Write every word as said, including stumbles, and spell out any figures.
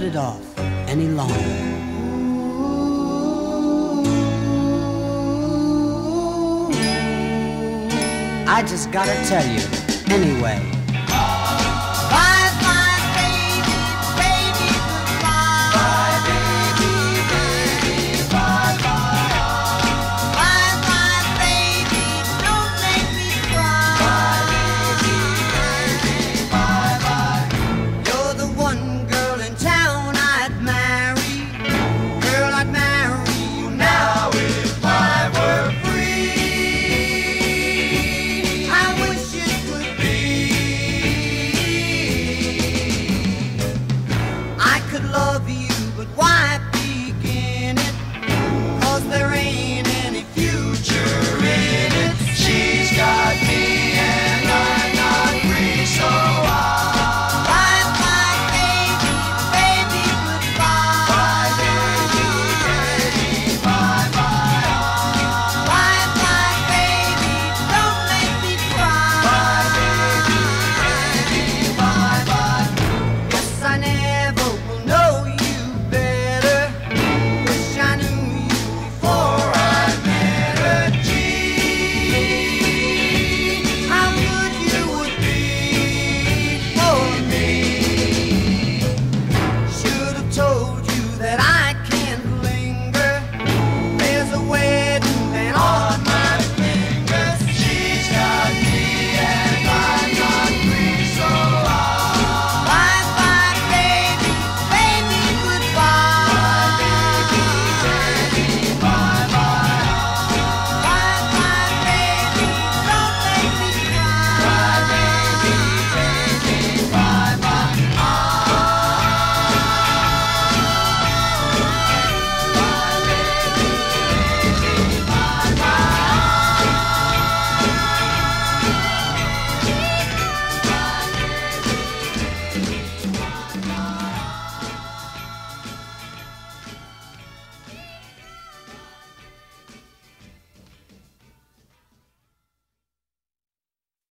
it off any longer. I just gotta tell you, anyway. Bye, bye, baby, baby, goodbye. Bye, baby, baby, bye, bye. Bye, bye, baby, don't make me cry. Bye, baby, baby, bye, bye. You're the one girl in town I'd marry. Girl, I'd marry you now if I were free. Love you, but why?